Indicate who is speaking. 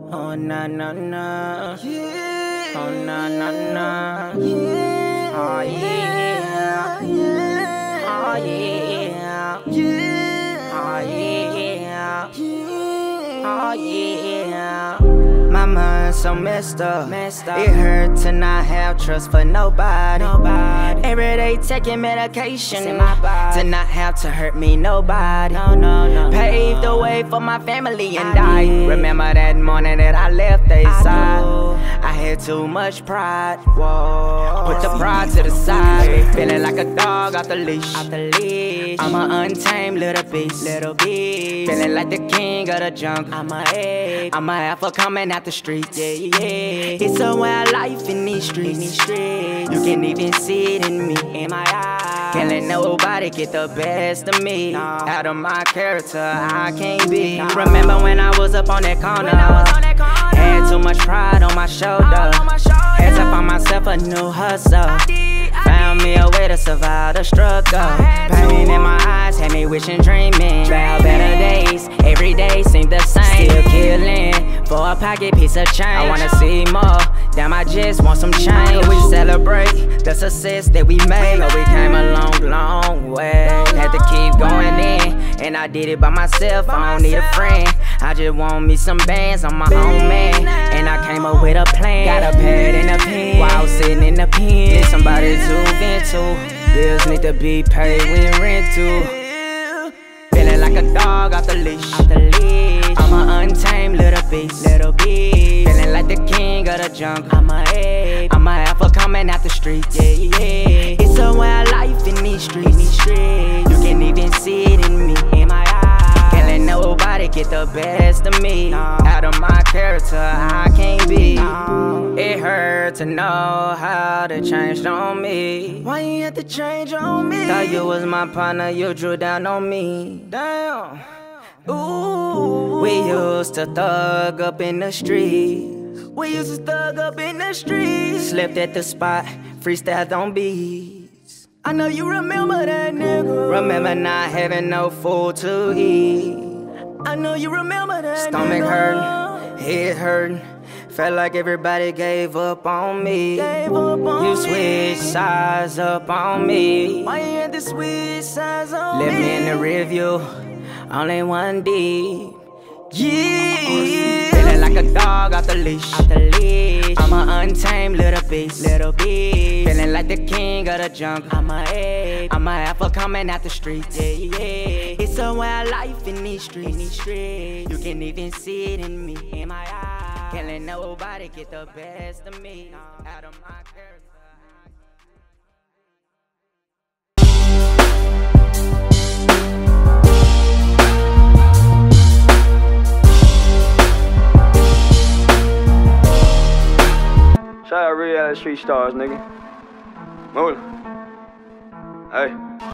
Speaker 1: Oh na na na,
Speaker 2: Yeah.
Speaker 1: oh na na na,
Speaker 2: Yeah.
Speaker 1: oh yeah,
Speaker 2: Yeah.
Speaker 1: oh yeah,
Speaker 2: Yeah.
Speaker 1: oh yeah,
Speaker 2: Yeah.
Speaker 1: oh yeah. My mind's so messed up. It hurt to not have trust for nobody. Every day taking medication in my body to not have to hurt me, nobody. Paved the way for my family and I remember that morning that I left they side. I had too much pride. Put the pride to the side. Feeling like a dog off the leash. I'm an untamed little beast. Feeling like the king of the jungle. I'm a alpha coming out the streets. It's a way of life in these streets. You can even see it in me. Can't let nobody get the best of me. Out of my character, I can't be. Remember when I was up on that corner? Had too much pride on my shoulder. Had to find myself a new hustle. Found me a way to survive the struggle. Pain in my eyes had me wishing, dreaming about better days. Every day seemed the same. Still killing for a pocket piece of change. I wanna see more. Damn, I just want some change. We celebrate the success that we made. We came a long way. Had to keep going in, and I did it by myself. I don't need a friend. I just want me some bands. I'm my own man, and I came up with a plan. Got a pad and a pen while I was sitting in the pen. Need somebody to vent to. Bills need to be paid when rent to. Feeling like a dog off the leash. I'm an untamed little beast. Feeling like the king of the jungle. I'm a alpha coming out the streets. It's a way of life in these streets. You can even see it in me. Can't let nobody get the best of me. Out of my character, I can't be. It hurt to know how to change on me.
Speaker 2: Why you had to change on me?
Speaker 1: Thought you was my partner, you drew down on me.
Speaker 2: Damn. Ooh.
Speaker 1: We used to thug up in the streets.
Speaker 2: We used to thug up in the streets.
Speaker 1: Slept at the spot, freestyled on beats.
Speaker 2: I know you remember that nigga.
Speaker 1: Remember not having no food to eat.
Speaker 2: I know you remember that
Speaker 1: Stomach
Speaker 2: nigga.
Speaker 1: hurting, head hurting. Felt like everybody gave up on me. You switched sides up on me.
Speaker 2: Why you had to switch sides on
Speaker 1: Left
Speaker 2: me?
Speaker 1: me in the review, only one deep.
Speaker 2: Yeah.
Speaker 1: Feeling like a dog off the leash. I'm an untamed little beast. Feeling like the king of the jungle. I'm a alpha coming out the streets. It's a way of life in these streets. You can even see it in me. Can't let nobody get the best of me. Out of my character.
Speaker 3: Shout out Reality Street Stars, nigga. Move. Hey.